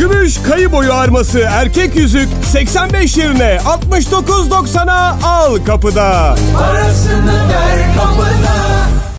Gümüş kayı boyu arması erkek yüzük 85 yerine 69.90'a al kapıda. Parasını ver kapıda.